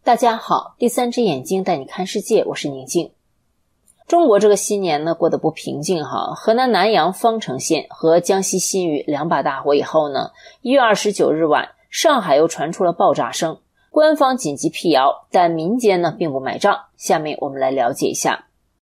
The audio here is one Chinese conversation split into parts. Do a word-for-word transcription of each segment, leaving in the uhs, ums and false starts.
大家好，第三只眼睛带你看世界，我是宁静。中国这个新年呢过得不平静哈，河南南阳方城县和江西新余两把大火以后呢，一月二十九日晚，上海又传出了爆炸声，官方紧急辟谣，但民间呢并不买账。下面我们来了解一下。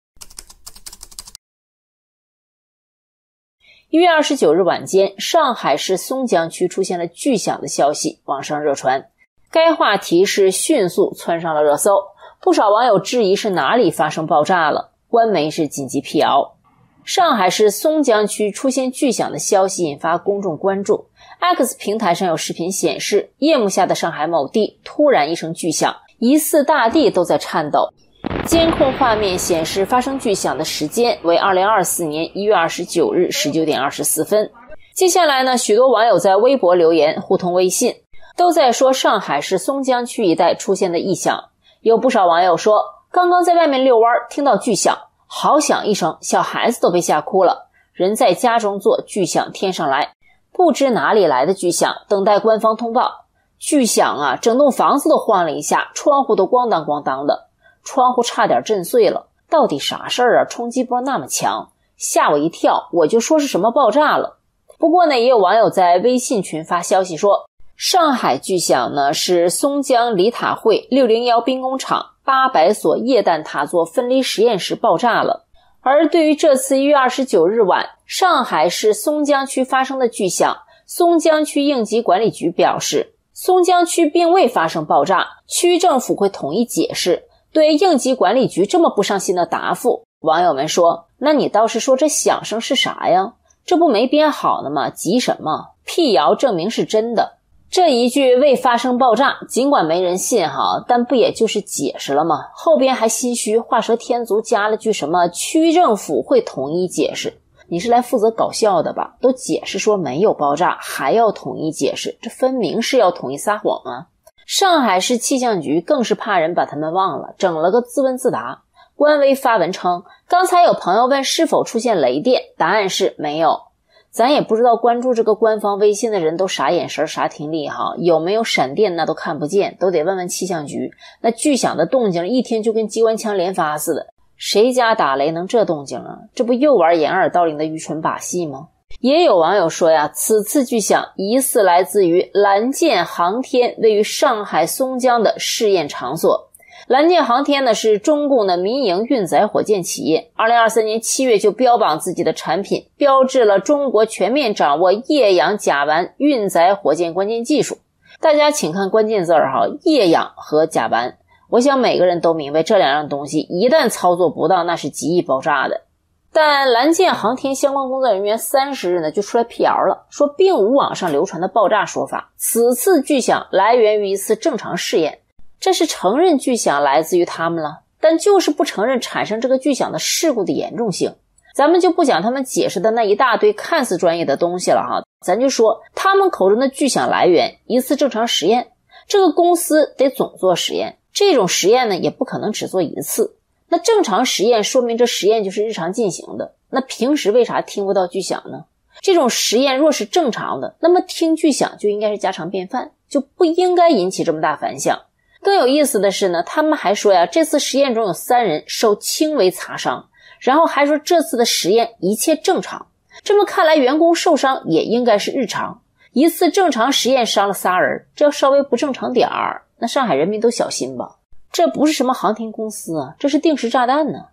一月二十九日晚间，上海市松江区出现了巨响的消息，网上热传。该话题是迅速窜上了热搜，不少网友质疑是哪里发生爆炸了，官媒是紧急辟谣。上海市松江区出现巨响的消息引发公众关注。 X 平台上有视频显示，夜幕下的上海某地突然一声巨响，疑似大地都在颤抖。监控画面显示发生巨响的时间为二零二四年一月二十九日十九点二十四分。接下来呢，许多网友在微博留言互通微信，都在说上海市松江区一带出现的异响。有不少网友说，刚刚在外面遛弯听到巨响，好响一声，小孩子都被吓哭了。人在家中坐，巨响天上来，不知哪里来的巨响，等待官方通报。巨响啊，整栋房子都晃了一下，窗户都咣当咣当的，窗户差点震碎了。到底啥事儿啊？冲击波那么强，吓我一跳，我就说是什么爆炸了。不过呢，也有网友在微信群发消息说，上海巨响呢是松江李塔汇六零一兵工厂八百所液氮塔座分离实验室爆炸了。而对于这次一月二十九日晚上海市松江区发生的巨响，松江区应急管理局表示，松江区并未发生爆炸，区政府会统一解释。对应急管理局这么不上心的答复，网友们说，那你倒是说这响声是啥呀？这不没编好呢吗？急什么？辟谣证明是真的。这一句未发生爆炸，尽管没人信哈，但不也就是解释了吗？后边还心虚画蛇添足加了句什么区政府会统一解释。你是来负责搞笑的吧？都解释说没有爆炸，还要统一解释，这分明是要统一撒谎啊！上海市气象局更是怕人把他们忘了，整了个自问自答。官微发文称，刚才有朋友问是否出现雷电，答案是没有。咱也不知道关注这个官方微信的人都啥眼神啥听力哈，有没有闪电那都看不见，都得问问气象局。那巨响的动静一听就跟机关枪连发似的，谁家打雷能这动静啊？这不又玩掩耳盗铃的愚蠢把戏吗？也有网友说呀，此次巨响疑似来自于蓝箭航天位于上海松江的试验场所。蓝箭航天呢是中共的民营运载火箭企业，二零二三年七月就标榜自己的产品，标志了中国全面掌握液氧甲烷运载火箭关键技术。大家请看关键字儿哈，液氧和甲烷。我想每个人都明白，这两样东西一旦操作不当，那是极易爆炸的。但蓝箭航天相关工作人员三十日呢就出来辟谣了，说并无网上流传的爆炸说法，此次巨响来源于一次正常试验。这是承认巨响来自于他们了，但就是不承认产生这个巨响的事故的严重性。咱们就不讲他们解释的那一大堆看似专业的东西了哈，咱就说他们口中的巨响来源一次正常实验。这个公司得总做实验，这种实验呢也不可能只做一次。那正常实验说明这实验就是日常进行的，那平时为啥听不到巨响呢？这种实验若是正常的，那么听巨响就应该是家常便饭，就不应该引起这么大反响。更有意思的是呢，他们还说呀，这次实验中有三人受轻微擦伤，然后还说这次的实验一切正常。这么看来，员工受伤也应该是日常。一次正常实验伤了仨人，这要稍微不正常点儿，那上海人民都小心吧。这不是什么航天公司啊，这是定时炸弹呢。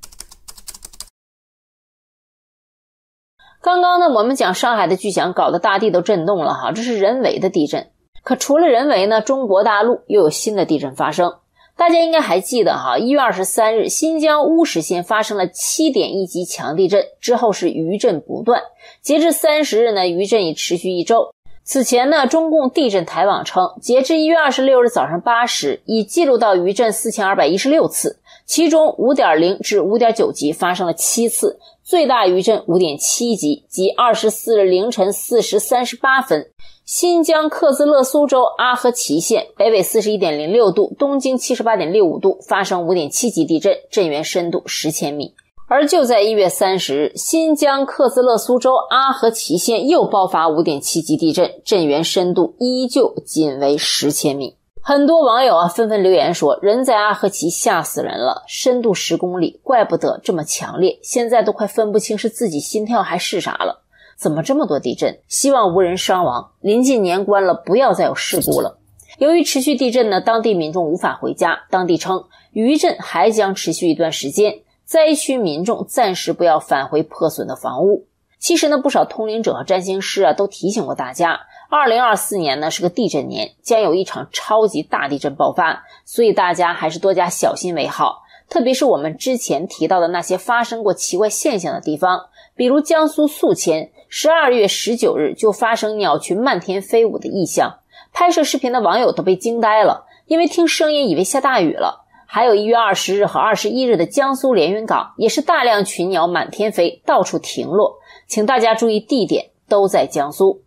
刚刚呢，我们讲上海的巨响搞得大地都震动了哈，这是人为的地震。可除了人为呢，中国大陆又有新的地震发生。大家应该还记得哈，一月二十三日，新疆乌什县发生了 七点一 级强地震，之后是余震不断。截至三十日呢，余震已持续一周。此前呢，中共地震台网称，截至一月二十六日早上八时，已记录到余震四千二百一十六次，其中 五点零 至 五点九 级发生了七次，最大余震 五点七 级，即二十四日凌晨四时三十八分。新疆克孜勒苏州阿合齐县北纬 四十一点零六 度，东经 七十八点六五 度发生 五点七 级地震，震源深度十千米。而就在一月三十日，新疆克孜勒苏州阿合齐县又爆发 五点七 级地震，震源深度依旧仅为十千米。 很多网友啊纷纷留言说，人在阿赫奇吓死人了，深度十公里，怪不得这么强烈，现在都快分不清是自己心跳还是啥了。怎么这么多地震？希望无人伤亡，临近年关了，不要再有事故了。由于持续地震呢，当地民众无法回家，当地称余震还将持续一段时间，灾区民众暂时不要返回破损的房屋。其实呢，不少通灵者和占星师啊都提醒过大家，二零二四年呢是个地震年，将有一场超级大地震爆发，所以大家还是多加小心为好。特别是我们之前提到的那些发生过奇怪现象的地方，比如江苏宿迁十二月十九日就发生鸟群漫天飞舞的异象，拍摄视频的网友都被惊呆了，因为听声音以为下大雨了。还有一月二十日和二十一日的江苏连云港也是大量群鸟满天飞，到处停落，请大家注意地点都在江苏。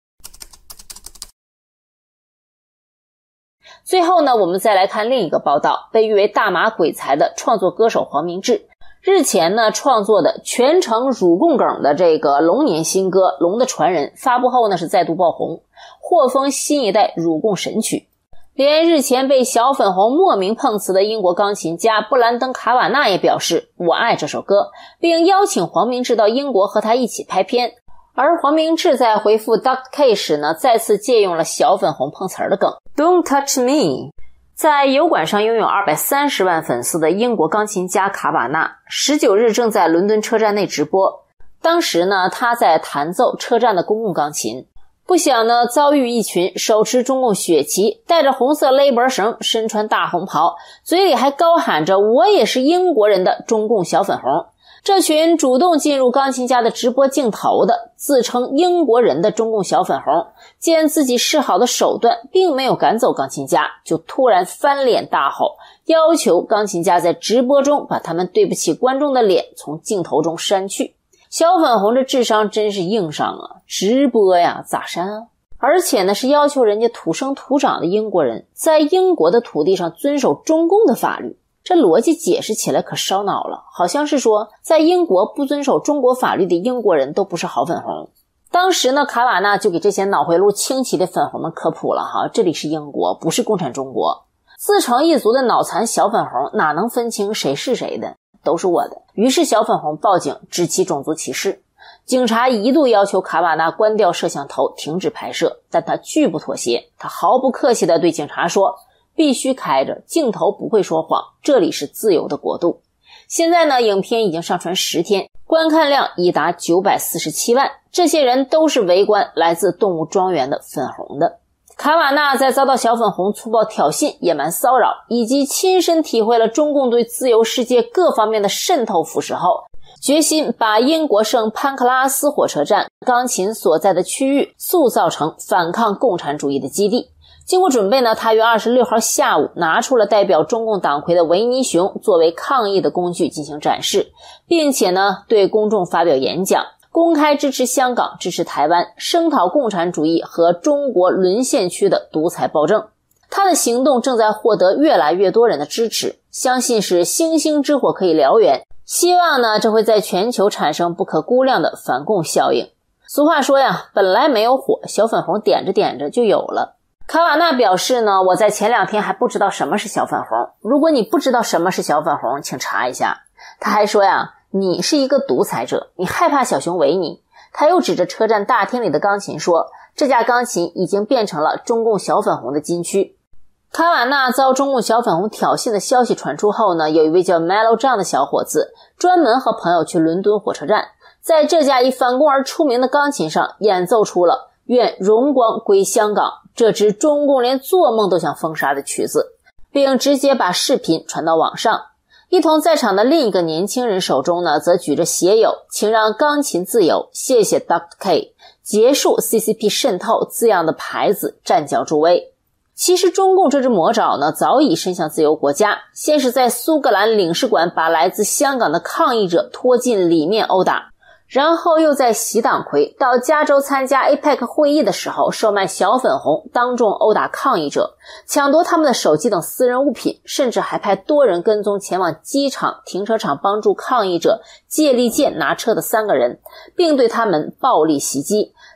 最后呢，我们再来看另一个报道，被誉为大马鬼才的创作歌手黄明志，日前呢创作的全程辱共梗的这个龙年新歌《龙的传人》发布后呢是再度爆红，获封新一代辱共神曲。连日前被小粉红莫名碰瓷的英国钢琴家布兰登·卡瓦纳也表示我爱这首歌，并邀请黄明志到英国和他一起拍片。而黄明志在回复 Doctor K 时呢，再次借用了小粉红碰瓷儿的梗 Don't touch me。 在油管上拥有二百三十万粉丝的英国钢琴家卡瓦纳十九日正在伦敦车站内直播，当时呢他在弹奏车站的公共钢琴，不想呢遭遇一群手持中共血旗，带着红色勒脖绳，身穿大红袍，嘴里还高喊着我也是英国人的中共小粉红。这群主动进入钢琴家的直播镜头的自称英国人的中共小粉红，见自己示好的手段并没有赶走钢琴家，就突然翻脸大吼，要求钢琴家在直播中把他们对不起观众的脸从镜头中删去。小粉红这智商真是硬伤啊，直播呀咋删啊？而且呢是要求人家土生土长的英国人在英国的土地上遵守中共的法律，这逻辑解释起来可烧脑了，好像是说在英国不遵守中国法律的英国人都不是好粉红。当时呢卡瓦纳就给这些脑回路清奇的粉红们科普了哈，这里是英国，不是共产中国。自成一族的脑残小粉红哪能分清谁是谁的，都是我的。于是小粉红报警指其种族歧视，警察一度要求卡瓦纳关掉摄像头停止拍摄，但他拒不妥协，他毫不客气地对警察说必须开着，镜头不会说谎，这里是自由的国度。现在呢影片已经上传十天，观看量已达九百四十七万，这些人都是围观来自动物庄园的粉红的。卡瓦纳在遭到小粉红粗暴挑衅、野蛮骚扰，以及亲身体会了中共对自由世界各方面的渗透腐蚀后，决心把英国圣潘克拉斯火车站钢琴所在的区域塑造成反抗共产主义的基地。经过准备呢，他于二十六号下午拿出了代表中共党魁的维尼熊作为抗议的工具进行展示，并且呢对公众发表演讲，公开支持香港、支持台湾，声讨共产主义和中国沦陷区的独裁暴政。他的行动正在获得越来越多人的支持，相信是星星之火可以燎原，希望呢这会在全球产生不可估量的反共效应。俗话说呀，本来没有火，小粉红点着点着就有了。卡瓦纳表示呢，我在前两天还不知道什么是小粉红，如果你不知道什么是小粉红，请查一下。他还说呀，你是一个独裁者，你害怕小熊维尼。他又指着车站大厅里的钢琴说，这架钢琴已经变成了中共小粉红的禁区。卡瓦纳遭中共小粉红挑衅的消息传出后呢，有一位叫 Melo 这样的小伙子专门和朋友去伦敦火车站，在这架以反共而出名的钢琴上演奏出了愿荣光归香港，这支中共连做梦都想封杀的曲子，并直接把视频传到网上。一同在场的另一个年轻人手中呢，则举着写有请让钢琴自由，谢谢 Doctor K， 结束 C C P 渗透字样的牌子站脚助威。其实中共这只魔爪呢，早已伸向自由国家，先是在苏格兰领事馆把来自香港的抗议者拖进里面殴打，然后又在习党魁到加州参加 A P E C 会议的时候售卖小粉红，当众殴打抗议者，抢夺他们的手机等私人物品，甚至还派多人跟踪前往机场停车场帮助抗议者借利剑拿车的三个人，并对他们暴力袭击。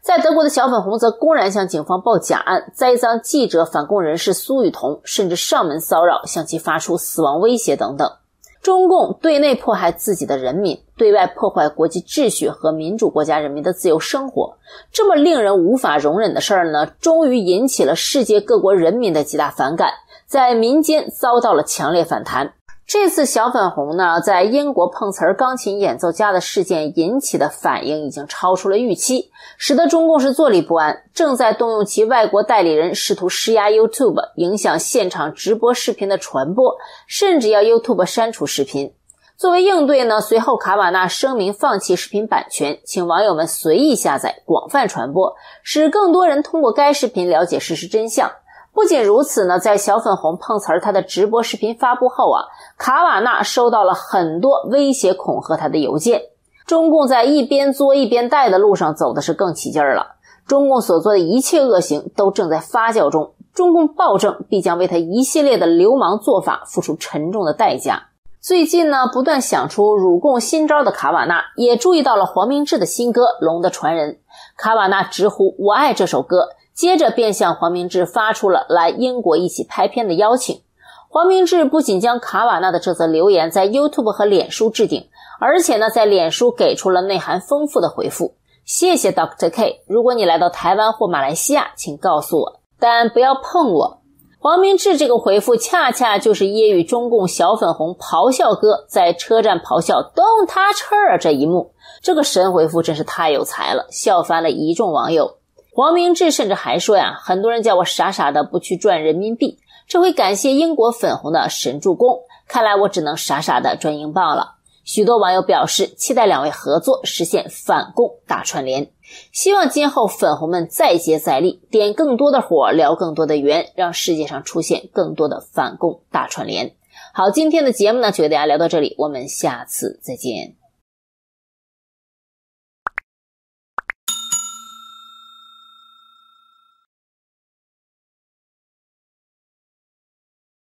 在德国的小粉红则公然向警方报假案，栽赃记者反共人士苏雨桐，甚至上门骚扰，向其发出死亡威胁等等。中共对内迫害自己的人民，对外破坏国际秩序和民主国家人民的自由生活，这么令人无法容忍的事儿呢，终于引起了世界各国人民的极大反感，在民间遭到了强烈反弹。这次小粉红呢，在英国碰瓷儿钢琴演奏家的事件引起的反应已经超出了预期，使得中共是坐立不安，正在动用其外国代理人试图施压 YouTube， 影响现场直播视频的传播，甚至要 YouTube 删除视频。作为应对呢，随后卡瓦纳声明放弃视频版权，请网友们随意下载，广泛传播，使更多人通过该视频了解事实真相。不仅如此呢，在小粉红碰瓷儿他的直播视频发布后啊，卡瓦纳收到了很多威胁恐吓他的邮件。中共在一边作一边带的路上走的是更起劲儿了。中共所做的一切恶行都正在发酵中，中共暴政必将为他一系列的流氓做法付出沉重的代价。最近呢，不断想出辱共新招的卡瓦纳也注意到了黄明志的新歌《龙的传人》，卡瓦纳直呼我爱这首歌，接着便向黄明志发出了来英国一起拍片的邀请。黄明志不仅将卡瓦纳的这则留言在 YouTube 和脸书置顶，而且呢，在脸书给出了内涵丰富的回复。谢谢 Doctor K， 如果你来到台湾或马来西亚，请告诉我，但不要碰我。黄明志这个回复恰恰就是揶揄中共小粉红咆哮哥在车站咆哮 Don't touch her 这一幕。这个神回复真是太有才了，笑翻了一众网友。黄明志甚至还说呀，很多人叫我傻傻的不去赚人民币，这回感谢英国粉红的神助攻，看来我只能傻傻的赚英镑了。许多网友表示期待两位合作，实现反共大串联。希望今后粉红们再接再厉，点更多的火，燎更多的原，让世界上出现更多的反共大串联。好，今天的节目呢就给大家聊到这里，我们下次再见。